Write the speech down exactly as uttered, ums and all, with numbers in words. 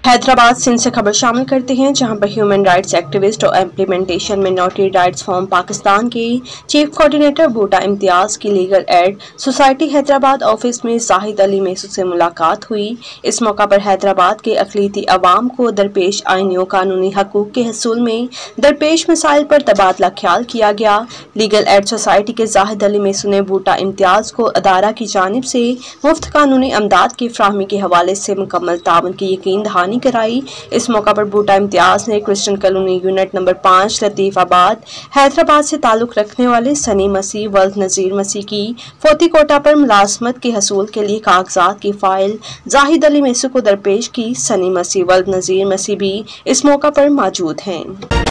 हैदराबाद सिंध से खबर शामिल करते हैं, जहां पर ह्यूमन राइट्स एक्टिविस्ट और implementation minority rights forum Pakistan के चीफ कोऑर्डिनेटर बूटा इम्तियाज की legal aid society Hyderabad office में जाहिद अली मेसू से मुलाकात हुई। इस मौका पर हैदराबाद के अकलीती अवाम को दरपेश आईनी कानूनी हकूक के हसूल में दरपेश मसाइल पर तबादला ख्याल किया गया। लीगल एड सोसाइटी के जाहिद अली मेसू ने बूटा इम्तियाज को अदारा की जानिब से मुफ्त कानूनी अमदाद की फ्राहमी के हवाले से मुकम्मल ताउन की यकीन दहानी कराई। इस मौका पर बूटा इम्तियाज ने क्रिश्चियन कॉलोनी यूनिट नंबर पाँच लतीफाबाद हैदराबाद से ताल्लुक रखने वाले सनी मसीह वल्द नजीर मसीह की फोती कोटा पर मुलाजमत के हसूल के लिए कागजात की फाइल जाहिद अली मेसू को दरपेश की। सनी मसीह वल्द नजीर मसीह भी इस मौका पर मौजूद हैं।